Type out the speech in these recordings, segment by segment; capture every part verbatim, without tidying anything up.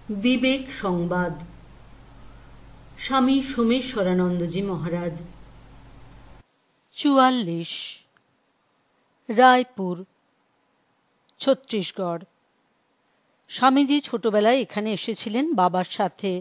বিবেক সংবাদ। স্বামী সোমেশ্বরানন্দজি মহারাজ। চুয়াল্লিশ। রায়পুর, ছত্তিশগড়। স্বামীজি ছোটবেলায় এখানে এসেছিলেন বাবার সাথে।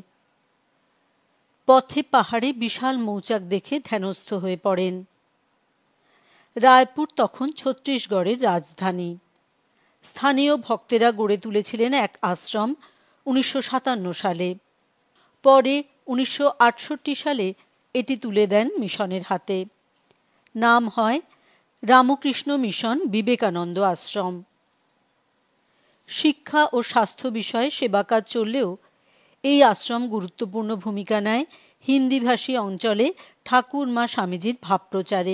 পথে পাহাড়ে বিশাল মৌচাক দেখে ধ্যানস্থ হয়ে পড়েন। রায়পুর তখন ছত্তিশগড়ের রাজধানী। স্থানীয় ভক্তেরা গড়ে তুলেছিলেন এক আশ্রম উনিশশো সাতান্ন সালে। পরে উনিশশো আটষট্টি সালে এটি তুলে দেন মিশনের হাতে। নাম হয় রামকৃষ্ণ মিশন বিবেকানন্দ আশ্রম। শিক্ষা ও স্বাস্থ্য বিষয়ে সেবাকাজ চললেও এই আশ্রম গুরুত্বপূর্ণ ভূমিকা নেয় হিন্দিভাষী অঞ্চলে ঠাকুরমা স্বামীজির ভাবপ্রচারে।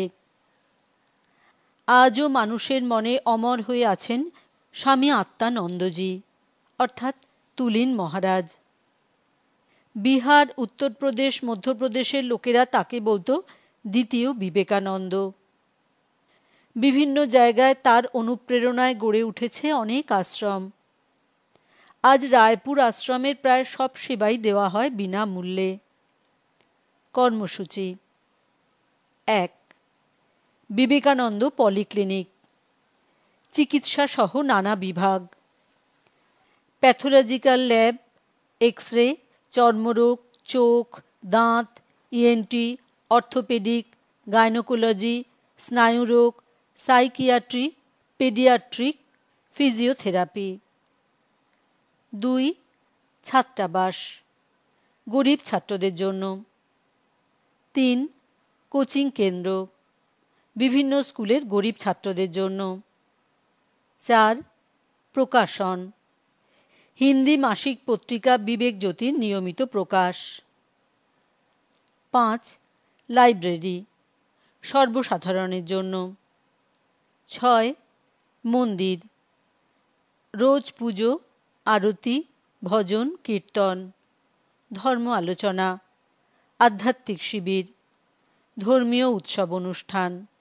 আজও মানুষের মনে অমর হয়ে আছেন স্বামী আত্মানন্দজি, অর্থাৎ তুলিন মহারাজ। বিহার, উত্তরপ্রদেশ, মধ্যপ্রদেশের লোকেরা তাকে বলতো দ্বিতীয় বিবেকানন্দ। বিভিন্ন জায়গায় তার অনুপ্রেরণায় গড়ে উঠেছে অনেক আশ্রম। আজ রায়পুর আশ্রমের প্রায় সব সেবাই দেওয়া হয় বিনামূল্যে। কর্মসূচি: এক। বিবেকানন্দ পলিক্লিনিক, চিকিৎসা সহ নানা বিভাগ, প্যাথোলজিক্যাল ল্যাব, এক্স রে, চর্মরোগ, চোখ, দাঁত, ইএনটি, অর্থোপেডিক, গাইনোকোলজি, স্নায়ুরোগ, সাইকিয়াট্রি, পেডিয়াট্রিক, ফিজিওথেরাপি। দুই। ছাত্রাবাস, গরিব ছাত্রদের জন্য। তিন। কোচিং কেন্দ্র, বিভিন্ন স্কুলের গরিব ছাত্রদের জন্য। চার। প্রকাশন, হিন্দি মাসিক পত্রিকা বিবেক জ্যোতির নিয়মিত প্রকাশ। পাঁচ। লাইব্রেরি, সর্বসাধারণের জন্য। ছয়। মন্দির, রোজ পুজো, আরতি, ভজন, কীর্তন, ধর্ম আলোচনা, আধ্যাত্মিক শিবির, ধর্মীয় উৎসব অনুষ্ঠান।